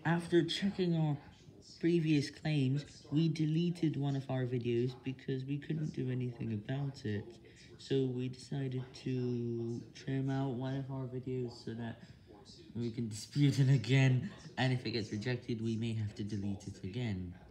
After checking our previous claims, we deleted one of our videos because we couldn't do anything about it. So we decided to trim out one of our videos so that we can dispute it again, and if it gets rejected, we may have to delete it again.